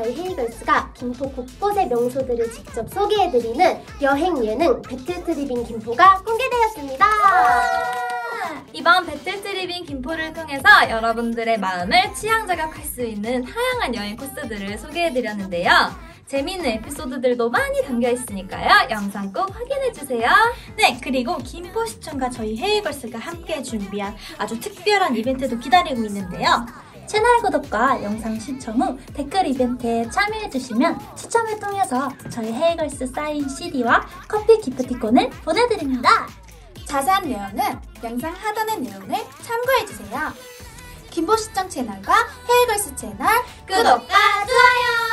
저희 헤이걸스가 김포 곳곳의 명소들을 직접 소개해드리는 여행 예능 배틀트립인 김포가 공개되었습니다. 이번 배틀트립인 김포를 통해서 여러분들의 마음을 취향 저격할 수 있는 다양한 여행 코스들을 소개해드렸는데요. 재미있는 에피소드들도 많이 담겨있으니까요. 영상 꼭 확인해주세요. 네, 그리고 김포시청과 저희 헤이걸스가 함께 준비한 아주 특별한 이벤트도 기다리고 있는데요. 채널 구독과 영상 시청 후 댓글 이벤트에 참여해주시면 추첨을 통해서 저희 헤이걸스 사인 CD와 커피 기프티콘을 보내드립니다. 자세한 내용은 영상 하단의 내용을 참고해주세요. 김포시청 채널과 헤이걸스 채널 구독과 좋아요!